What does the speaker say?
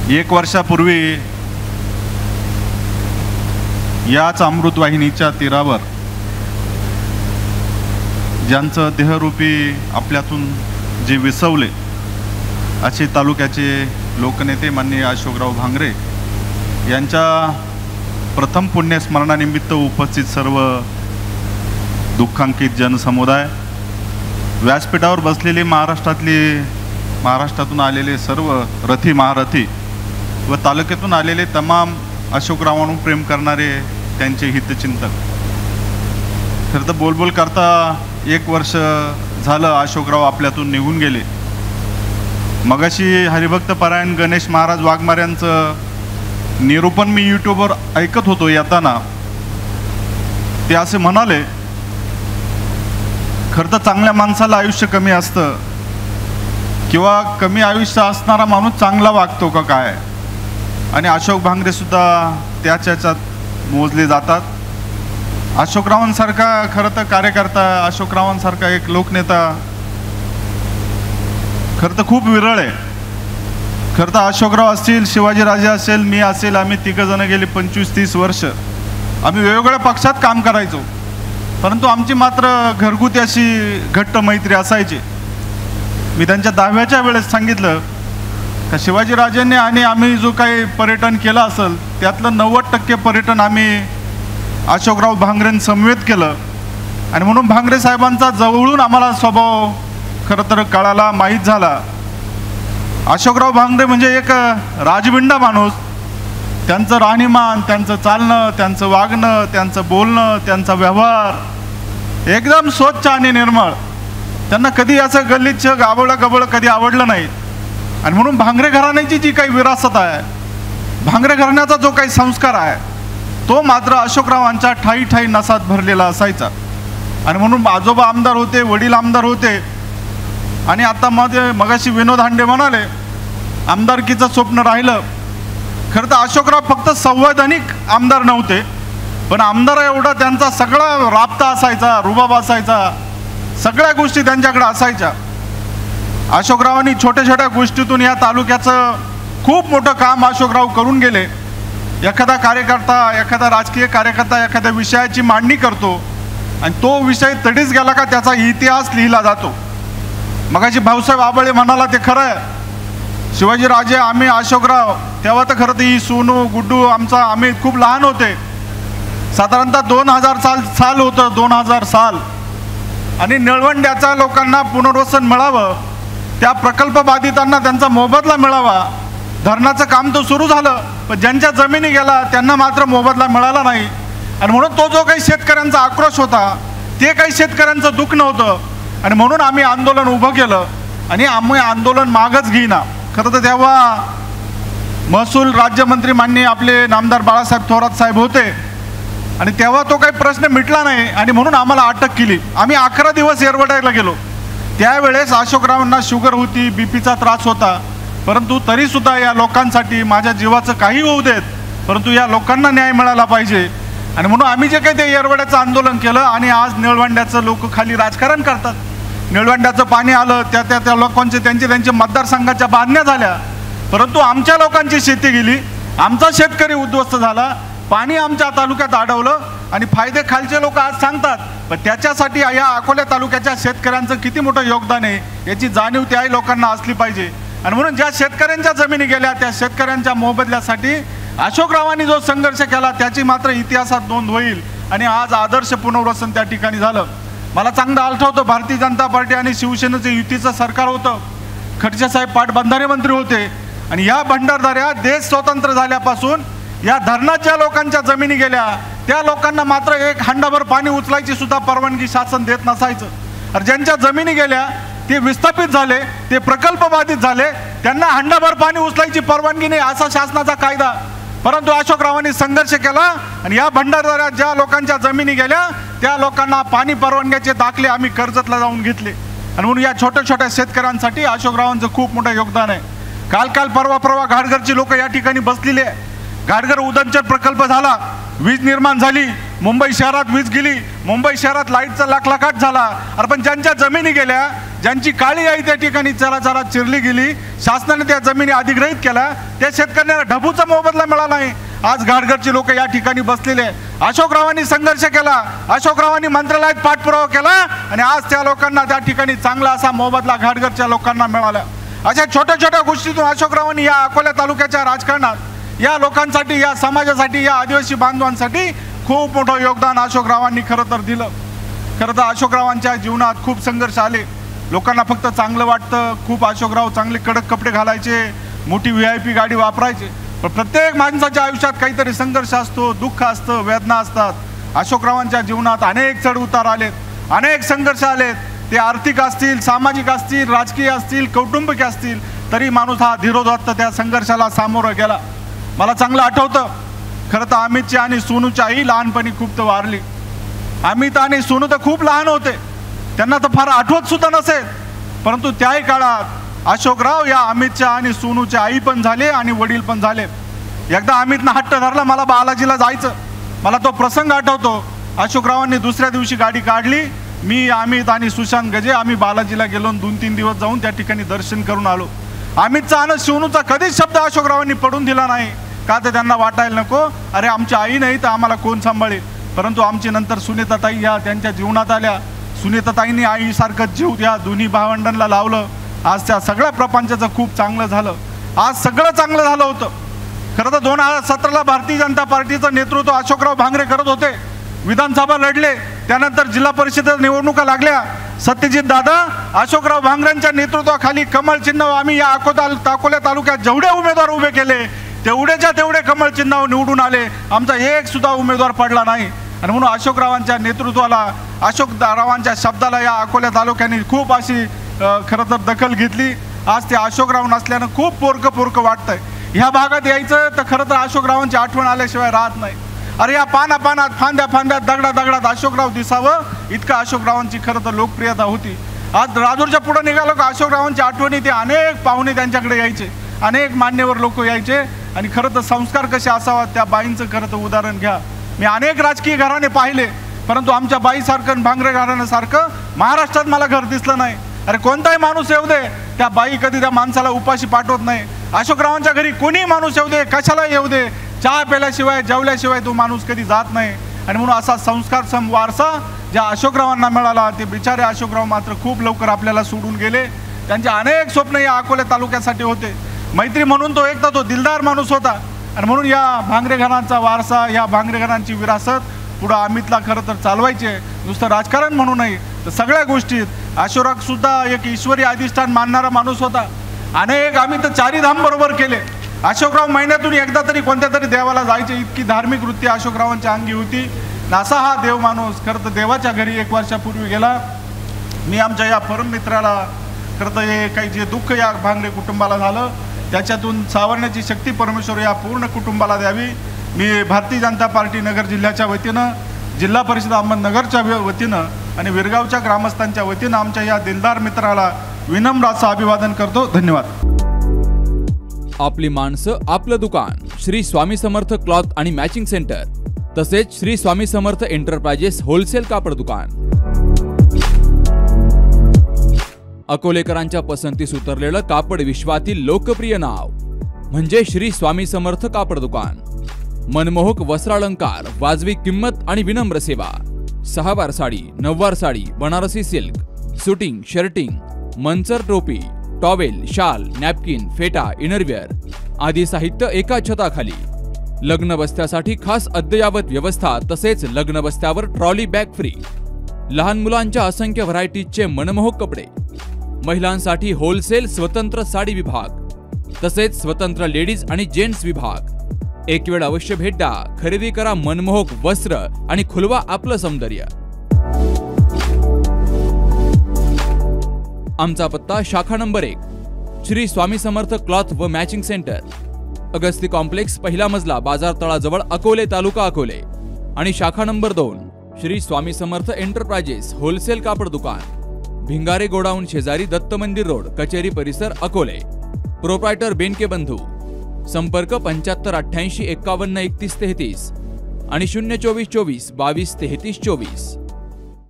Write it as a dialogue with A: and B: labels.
A: एक वर्षापूर्वी याच अमृतवाहिनीच्या तीरावर ज्यांचं देहरूपी आपल्यातून जे विसवले असे तालुक्याचे लोकनेते माननीय अशोकराव भांगरे यांच्या प्रथम पुण्यस्मरणानिमित्त उपस्थित सर्व दुःखांकित जनसमुदाय, व्यासपीठावर बसलेले महाराष्ट्रातून आलेले सर्व रथी महारथी व तालुक्यातून आलेले तमाम अशोकरावांवर प्रेम करणारे त्यांचे हितचिंतक, खरं तर बोलबोल करता एक वर्ष झालं अशोकराव आपल्यातून निघून गेले. मगाशी हरिभक्तपरायण गणेश महाराज वाघमाऱ्यांचं निरूपण मी यूट्यूबवर ऐकत होतो येताना. ते असे म्हणाले, खरं तर चांगल्या माणसाला आयुष्य कमी असतं किंवा कमी आयुष्य असणारा माणूस चांगला वागतो का काय, आणि अशोक भांगरे सुद्धा त्याच्यात मोजले जातात. अशोकरावांसारखा खरं तर कार्यकर्ता, अशोकरावांसारखा एक लोकनेता खरं तर खूप विरळ आहे. खरं तर अशोकराव असतील, शिवाजीराजे असेल, मी असेल, आम्ही तिघंजण गेली 25-30 वर्ष आम्ही वेगवेगळ्या पक्षात काम करायचो, परंतु आमची मात्र घरगुती अशी घट्ट मैत्री असायची. मी त्यांच्या 10व्याच्या वेळेस सांगितलं का शिवाजीराजेंनी आणि आम्ही जो काही पर्यटन केलं असेल त्यातलं 90% पर्यटन आम्ही अशोकराव भांगरेंसमवेत केलं, आणि म्हणून भांगरे साहेबांचा जवळून आम्हाला स्वभाव खरं तर कळाला, माहीत झाला. अशोकराव भांगरे म्हणजे एक राजबिंडा माणूस. त्यांचं राहणीमान, त्यांचं चालणं, त्यांचं वागणं, त्यांचं बोलणं, त्यांचा व्यवहार एकदम स्वच्छ आणि निर्मळ. त्यांना कधी असं गलिच्छ गाबळं कधी आवडलं नाही. आणि म्हणून भांगरे घराण्याची जी काही विरासत आहे, भांगरे घराण्याचा जो काही संस्कार आहे, तो मात्र अशोकरावांच्या ठाई ठाई नसात भरलेला असायचा. आणि म्हणून आजोबा आमदार होते, वडील आमदार होते, आणि आता मगाशी विनोद हांडे म्हणाले आमदारकीचं स्वप्न राहिलं. खरं तर अशोकराव फक्त संवैधानिक आमदार नव्हते, पण आमदार एवढा त्यांचा सगळा राबता असायचा, रुबाब असायचा, सगळ्या गोष्टी त्यांच्याकडे असायच्या. अशोकरावांनी छोट्या छोट्या गोष्टीतून या तालुक्याचं खूप मोठं काम अशोकराव करून गेले. एखादा कार्यकर्ता, एखादा राजकीय कार्यकर्ता एखाद्या विषयाची मांडणी करतो आणि तो विषय तडीच गेला का त्याचा इतिहास लिहिला जातो. मगाशी भाऊसाहेब आबळे म्हणाला ते खरं आहे. शिवाजीराजे, आम्ही, अशोकराव, तेव्हा तर खरं तर ही सोनू गुड्डू आम्ही खूप लहान होते. साधारणतः 2000 साल होतं, 2000 साल. आणि निळवंड्याच्या लोकांना पुनर्वसन मिळावं, त्या प्रकल्प बाधितांना त्यांचा मोबदला मिळावा. धरणाचं काम तर सुरू झालं, पण ज्यांच्या जमिनी गेला त्यांना मात्र मोबदला मिळाला नाही. आणि म्हणून तो जो काही शेतकऱ्यांचा आक्रोश होता, ते काही शेतकऱ्यांचं दुःख नव्हतं. आणि म्हणून आम्ही आंदोलन उभं केलं, आणि आम्ही आंदोलन मागच घेईना. खरं तर तेव्हा महसूल राज्यमंत्री माननीय आपले नामदार बाळासाहेब थोरात साहेब होते, आणि तेव्हा तो काही प्रश्न मिटला नाही, आणि म्हणून आम्हाला अटक केली. आम्ही 11 दिवस येरवड्याला गेलो. त्यावेळेस अशोकरावांना शुगर होती, बीपीचा त्रास होता, परंतु तरीसुद्धा या लोकांसाठी माझ्या जीवाचं काही होऊ देत, परंतु या लोकांना न्याय मिळाला पाहिजे. आणि म्हणून आम्ही जे काही ते येरवड्याचं आंदोलन केलं, आणि आज निळवंड्याचं लोक खाली राजकारण करतात. निळवंड्याचं पाणी आलं, त्या लोकांचे त्यांच्या मतदारसंघाच्या बांधण्या झाल्या, परंतु आमच्या लोकांची शेती गेली, आमचा शेतकरी उद्ध्वस्त झाला, पाणी आमच्या तालुक्यात अडवलं, आणि फायदे खालचे लोक आज सांगतात. पण त्याच्यासाठी या अकोला तालुक्याच्या शेतकऱ्यांचं किती मोठं योगदान आहे याची जाणीव त्याही लोकांना असली पाहिजे. आणि म्हणून ज्या शेतकऱ्यांच्या जमिनी गेल्या त्या शेतकऱ्यांच्या मोबदल्यासाठी अशोकरावांनी जो संघर्ष केला त्याची मात्र इतिहासात नोंद होईल. आणि आज आदर्श पुनर्वसन त्या ठिकाणी झालं. मला चांगलं आठवतं, भारतीय जनता पार्टी आणि शिवसेनेचं युतीचं सरकार होतं. खडसे साहेब पाटबंधारे मंत्री होते, आणि या भंडारदऱ्या देश स्वतंत्र झाल्यापासून या धरणात ज्या लोकांच्या जमिनी गेल्या त्या लोकांना मात्र एक हंडाभर पाणी उचलायची सुद्धा परवानगी शासन देत नसायचं. आणि ज्यांच्या जमिनी गेल्या ते विस्थापित झाले, ते प्रकल्प बाधित झाले, त्यांना हंडाभर पाणी उचलायची परवानगी नाही असा शासनाचा कायदा. परंतु अशोकरावांनी संघर्ष केला, आणि या भंडारदऱ्यात ज्या लोकांच्या जमिनी गेल्या त्या लोकांना पाणी परवानग्याचे दाखले आम्ही कर्जतला जाऊन घेतले. आणि म्हणून या छोट्या छोट्या शेतकऱ्यांसाठी अशोकरावांचं खूप मोठं योगदान आहे. काल परवा घाटघरची लोक या ठिकाणी बसलेली आहे. घाटघर उदंचन प्रकल्प झाला, वीज निर्माण झाली, मुंबई शहरात वीज गेली, मुंबई शहरात लाईटचा लाखलाखाट झाला. अरे पण ज्यांच्या जमिनी गेल्या ज्यांची काळी आई त्या ठिकाणी चराचरा चिरली गेली, शासनाने त्या जमिनी अधिग्रहित केल्या, त्या शेतकऱ्यांना ढबूचा मोबदला मिळाला नाही. आज घाटघरचे लोक या ठिकाणी बसलेले. अशोकरावांनी संघर्ष केला, अशोकरावांनी मंत्रालयात पाठपुरावा केला आणि आज त्या लोकांना त्या ठिकाणी चांगला असा मोबदला घाटघरच्या लोकांना मिळाला. अशा छोट्या छोट्या गोष्टीतून अशोकरावांनी या अकोला तालुक्याच्या राजकारणात या लोकांसाठी, या समाजासाठी, या आदिवासी बांधवांसाठी खूप मोठं योगदान अशोकरावांनी खरं तर दिलं. खरं तर अशोकरावांच्या जीवनात खूप संघर्ष आले. लोकांना फक्त चांगलं वाटतं, खूप अशोकराव चांगले कडक कपडे घालायचे, मोठी VIP गाडी वापरायचे, पण प्रत्येक माणसाच्या आयुष्यात काहीतरी संघर्ष असतो, दुःख असतं, वेदना असतात. अशोकरावांच्या जीवनात अनेक चढ उतार आलेत, अनेक संघर्ष आलेत. ते आर्थिक असतील, सामाजिक असतील, राजकीय असतील, कौटुंबिक असतील, तरी माणूस हा धीरोदात्त त्या संघर्षाला सामोरं गेला. मला चांगलं आठवतं, खरं तर अमितची आणि सोनूची आई लहानपणी खूप तर वारली. अमित आणि सोनू तर खूप लहान होते, त्यांना तर फार आठवत सुद्धा नसेल, परंतु त्याही काळात अशोकराव या अमितच्या आणि सोनूचे आई पण झाले आणि वडील पण झाले. एकदा अमितनं हट्ट धरला, मला बालाजीला जायचं. मला तो प्रसंग आठवतो. अशोकरावांनी दुसऱ्या दिवशी गाडी काढली, मी, अमित आणि सुशांत गजे आम्ही बालाजीला गेलो. 2-3 दिवस जाऊन त्या ठिकाणी दर्शन करून आलो. अमितचा आणि सोनूचा कधीच शब्द अशोकरावांनी पडून दिला नाही, का तर त्यांना वाटायला नको अरे आमची आई नाही तर आम्हाला कोण सांभाळेल. परंतु आमची नंतर सुनीताताई या त्यांच्या जीवनात आल्या. सुनीताताईंनी आईसारखं जीव त्या दोन्ही भावंडांना लावलं. आज त्या सगळ्या प्रपंचाचं खूप चांगलं झालं. आज सगळं चांगलं झालं होतं. खरं तर 2017ला भारतीय जनता पार्टीचं नेतृत्व अशोकराव भांगरे करत होते. विधानसभा लढले, त्यानंतर जिल्हा परिषद निवडणुका लागल्या. सत्यजित दादा अशोकराव भांगरेंच्या नेतृत्वाखाली कमळ चिन्ह आम्ही या अकोला तालुक्यात जेवढे उमेदवार उभे केले तेवढेच्या तेवढे कमळ चिन्ह निवडून आले. आमचा एक सुद्धा उमेदवार पडला नाही. आणि म्हणून अशोकरावांच्या नेतृत्वाला, अशोकरावांच्या शब्दाला या अकोला तालुक्याने खूप अशी खरं तर दखल घेतली. आज ते अशोकराव नसल्यानं खूप पोरकं वाटतंय. ह्या भागात यायचं तर खरं तर अशोकरावांची आठवण आल्याशिवाय राहत नाही. अरे या पानात फांद्यात दगडात अशोकराव दिसावं, इतका अशोकरावांची खरं तर लोकप्रियता होती. आज राजूरच्या पुढे निघालो का अशोकरावांची आठवणी ते अनेक पाहुणे त्यांच्याकडे यायचे, अनेक मान्यवर लोक यायचे. आणि खरं तर संस्कार कसे असावा त्या बाईंचं खरं तर उदाहरण घ्या. मी अनेक राजकीय घराणे पाहिले, परंतु आमच्या बाईसारखं, भांगरे घराण्यासारखं महाराष्ट्रात मला घर दिसलं नाही. अरे कोणताही माणूस येऊ दे, त्या बाई कधी त्या माणसाला उपाशी पाठवत नाही. अशोकरावांच्या घरी कोणी माणूस येऊ दे, कशाला येऊ दे, चहा प्यायल्याशिवाय, जेवल्याशिवाय तो माणूस कधी जात नाही. आणि म्हणून असा संस्कार वारसा ज्या अशोकरावांना मिळाला, ते बिचारे अशोकराव मात्र खूप लवकर आपल्याला सोडून गेले. त्यांचे अनेक स्वप्न या अकोला तालुक्यासाठी होते. मैत्री म्हणून तो एकदा तो दिलदार माणूस होता. आणि म्हणून या भांगरे घरांचा वारसा, या भांगरे घरांची विरासत पुढं अमितला खरं तर चालवायचे. नुसतं राजकारण म्हणून नाही तर सगळ्या गोष्टीत अशोक सुद्धा एक ईश्वरी अधिष्ठान मानणारा माणूस होता. अनेक आम्ही तर 4 धाम बरोबर केले. अशोकराव महिन्यातून एकदा तरी कोणत्या तरी देवाला जायचे, इतकी धार्मिक वृत्ती अशोकरावांच्या अंगी होती. असा हा देव माणूस खरं तर देवाच्या घरी 1 वर्षापूर्वी गेला. मी आमच्या या परम मित्राला खरं तर हे काही जे दुःख या भांगरे कुटुंबाला झालं त्याच्यातून सावरण्याची शक्ती परमेश्वर या पूर्ण कुटुंबाला द्यावी. मी भारतीय जनता पार्टी नगर जिल्ह्याच्या वतीनं, जिल्हा परिषद अहमदनगरच्या वतीनं आणि विरगावच्या ग्रामस्थांच्या वतीनं आमच्या या दिलदार मित्राला विनम्र असं अभिवादन करतो. धन्यवाद.
B: आपली माणसं, आपलं दुकान. श्री स्वामी समर्थ क्लॉथ आणि मॅचिंग सेंटर, तसेच श्री स्वामी समर्थ एंटरप्राइजेस होलसेल कापड दुकान. अकोलेकरांच्या पसंतीस उतरलेलं कापड विश्वातील लोकप्रिय नाव म्हणजे श्री स्वामी समर्थ कापड दुकान. मनमोहक वस्त्रालंकार, वाजवी किंमत आणि विनम्र सेवा. 6 वार साडी, 9 वार sari, Banarasi silk, suiting, shirting, Manchar टोपी, टॉवेल, शाल, नॅपकिन, फेटा, इनरवेअर आदी साहित्य एका छताखाली. लग्न बस्त्यासाठी खास अद्ययावत व्यवस्था, तसेच लग्न बस्त्यावर ट्रॉली बॅग फ्री. लहान मुलांच्या असंख्य व्हरायटीजचे मनमोहक कपडे. महिलांसाठी होलसेल स्वतंत्र साडी विभाग, तसेच स्वतंत्र लेडीज आणि जेंट्स विभाग. एक वेळ अवश्य भेट द्या. खरेदी करा मनमोहक वस्त्र आणि खुलवा आपलं सौंदर्य. आमचा पत्ता शाखा नंबर 1 श्री स्वामी समर्थ क्लॉथ व मॅचिंग सेंटर, अगस्ती कॉम्प्लेक्स, पहिला मजला, बाजार तळाजवळ, अकोले, तालुका अकोले. आणि शाखा number 2 Shri Swami Samarth enterprises wholesale कापड दुकान, भिंगारे गोडाऊन शेजारी, दत्त मंदिर रोड, कचेरी परिसर, अकोले. प्रोप्रायटर बेनके बंधू. संपर्क 75 88 51 31 33 आणि 024 24 22 33 24.